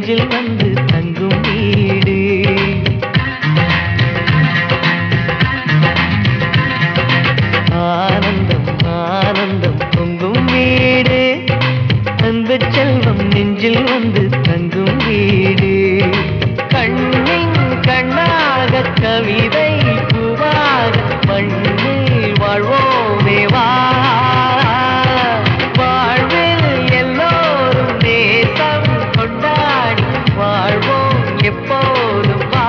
நெஞ்சில் வந்து தங்கும் வீடு. ஆனந்தம் ஆனந்தம் பொங்கும் வீடு, அந்த செல்வம் நெஞ்சில் வந்து தங்கும் வீடு. கண்ணின் கண்ணாக கவிதை பூவாக மண்ணில் வாழ்வோமே வா. வாழ்வில் எல்லோரும் நேசம் கொண்டாடி வாழ்வோம் எப்போதும் வா.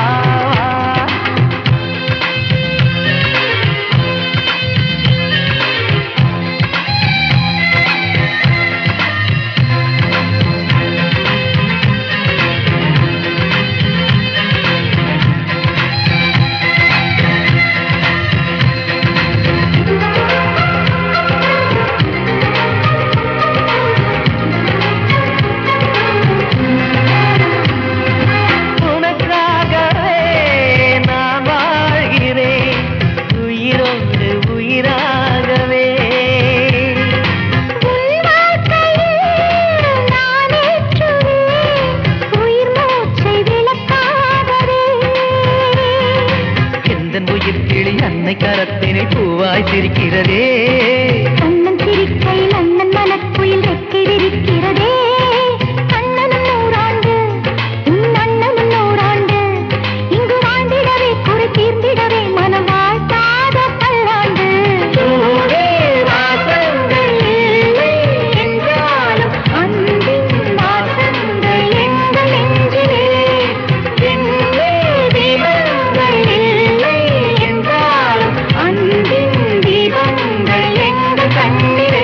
கரத்தினை பூவாய் சிரிக்கிறதே, அண்ணன் சிரிக்கையில் அண்ணன் மனக்குயில் ரெக்கை விரிக்கிறதே. அண்ணனும் நூறாண்டு உன் அண்ணனும் நூறாண்டு, இங்கு வாழ்ந்திடவே குறை தீர்ந்திடவே மனம் வாழ்த்தாத பல்லாண்டு. வாசங்கள் இல்லை என்றாலும் அன்பின் வாசங்கள் எங்கள் நெஞ்சிலே. தீபங்கள் இல்லை என்றாலும் அன்பின் தீபங்கள் எங்கள் கண்ணிலே.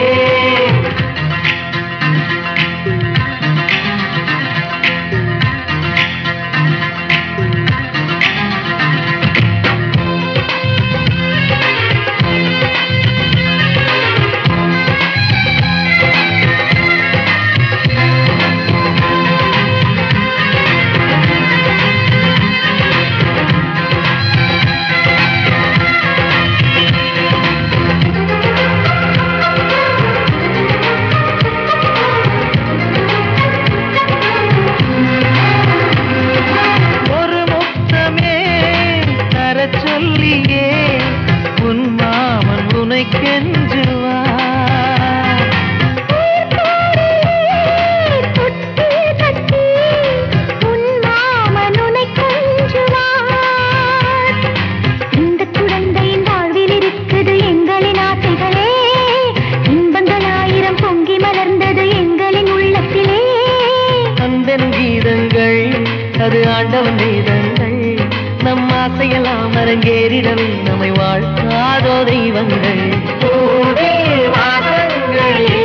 ஒரு முத்தமே தர சொல்லியே உன் மாமன் உனை கெஞ்சுவா. தொட்டு கட்டி உன் மாமன் உனை கொஞ்சுவார். இந்த குழந்தையின் வாழ்வில் இருக்குது எங்களின் ஆசைகளே. இன்பங்கள் ஆயிரம் பொங்கி மலர்ந்தது எங்களின் உள்ளத்திலே. அந்தன் கீதங்கள் அது ஆண்டவன் வேதங்கள், நம் ஆசையெல்லாம் அரங்கேறிடவே நம்மை வாழ்த்தாதோ தெய்வங்கள். வாசங்கள்